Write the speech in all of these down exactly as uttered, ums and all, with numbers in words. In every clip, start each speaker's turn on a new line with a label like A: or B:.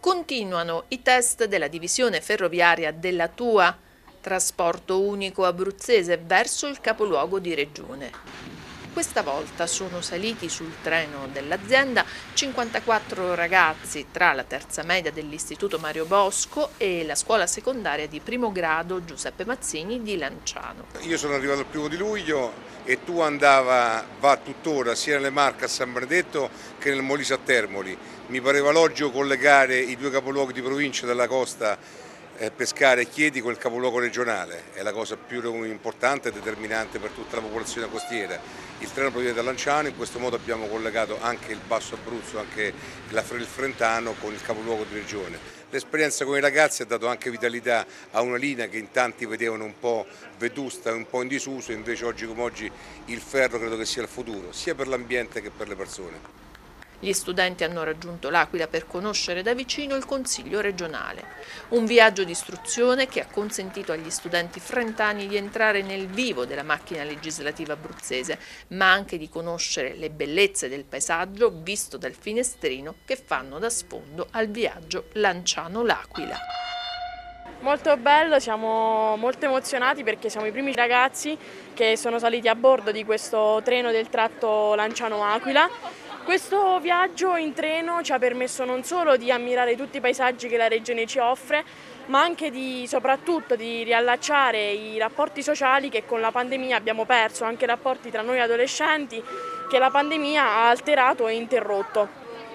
A: Continuano i test della divisione ferroviaria della T U A, trasporto unico abruzzese verso il capoluogo di regione. Questa volta sono saliti sul treno dell'azienda cinquantaquattro ragazzi tra la terza media dell'Istituto Mario Bosco e la scuola secondaria di primo grado Giuseppe Mazzini di Lanciano.
B: Io sono arrivato il primo di luglio e T U A andava, va tuttora sia nelle Marche a San Benedetto che nel Molise a Termoli. Mi pareva logico collegare i due capoluoghi di provincia della costa eh, Pescara e Chieti con il capoluogo regionale, è la cosa più importante e determinante per tutta la popolazione costiera. Il treno proviene da Lanciano, in questo modo abbiamo collegato anche il Basso Abruzzo, anche la, il Frentano con il capoluogo di regione. L'esperienza con i ragazzi ha dato anche vitalità a una linea che in tanti vedevano un po' vetusta, un po' in disuso, invece oggi come oggi il ferro credo che sia il futuro, sia per l'ambiente che per le persone.
A: Gli studenti hanno raggiunto l'Aquila per conoscere da vicino il Consiglio regionale. Un viaggio di istruzione che ha consentito agli studenti frentani di entrare nel vivo della macchina legislativa abruzzese, ma anche di conoscere le bellezze del paesaggio visto dal finestrino che fanno da sfondo al viaggio Lanciano-L'Aquila.
C: Molto bello, siamo molto emozionati perché siamo i primi ragazzi che sono saliti a bordo di questo treno del tratto Lanciano-Aquila. Questo viaggio in treno ci ha permesso non solo di ammirare tutti i paesaggi che la regione ci offre, ma anche di, soprattutto di riallacciare i rapporti sociali che con la pandemia abbiamo perso, anche i rapporti tra noi adolescenti che la pandemia ha alterato e interrotto.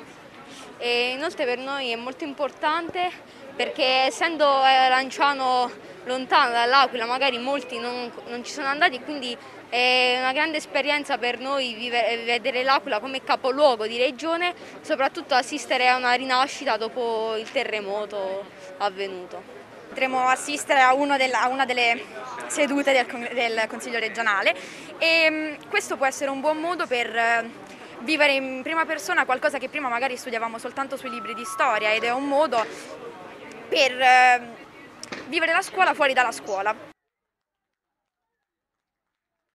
D: E inoltre per noi è molto importante perché essendo Lanciano lontano dall'Aquila magari molti non, non ci sono andati, quindi è una grande esperienza per noi vivere, vedere l'Aquila come capoluogo di regione, soprattutto assistere a una rinascita dopo il terremoto avvenuto.
E: Potremo assistere a, uno del, a una delle sedute del, del Consiglio regionale e questo può essere un buon modo per vivere in prima persona qualcosa che prima magari studiavamo soltanto sui libri di storia, ed è un modo per vivere la scuola fuori dalla scuola.